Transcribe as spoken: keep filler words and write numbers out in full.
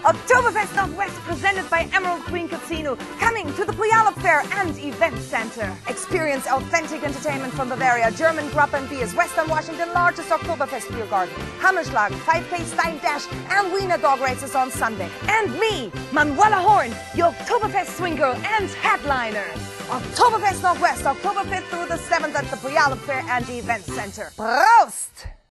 Oktoberfest N W presented by Emerald Queen Casino, coming to the Puyallup Fair and Event Center. Experience authentic entertainment from Bavaria, German grub and beers, Western Washington largest Oktoberfest beer garden, Hammerschlag, five K Stein Dash and Wiener dog races on Sunday. And me, Manuela Horn, your Oktoberfest swing girl and headliner. Oktoberfest N W, October fifth through the seventh at the Puyallup Fair and Event Center. Prost!